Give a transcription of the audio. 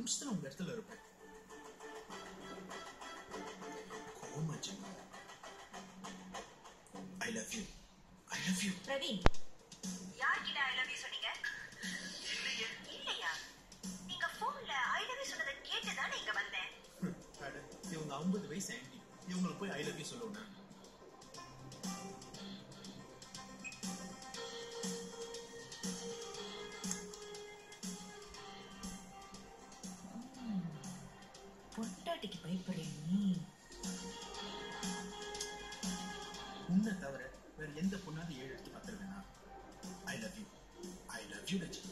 நிமிஷத்துல உங்க இடத்துல இருப்பேன். கோமஜன், I love you. I love you. Praveen, யார்கிட்ட ஐ லவ் யூ சொன்னீங்க? இல்லையா? நீங்க போன்ல ஐ லவ் யூ சொன்னதை கேட்டுதானே இங்க வந்தேன். இவங்க 50 வயசு ஆண்டி, இவங்களுக்கு போய் ஐ லவ் யூ சொல்லுவேன். பொட்டாட்டிக்கு பயப்படுறேன் நீ. உன்னை தவிர வேற எந்த பொண்ணாவது 7 எடுத்து பார்த்துருவேனா? I love you, I love you.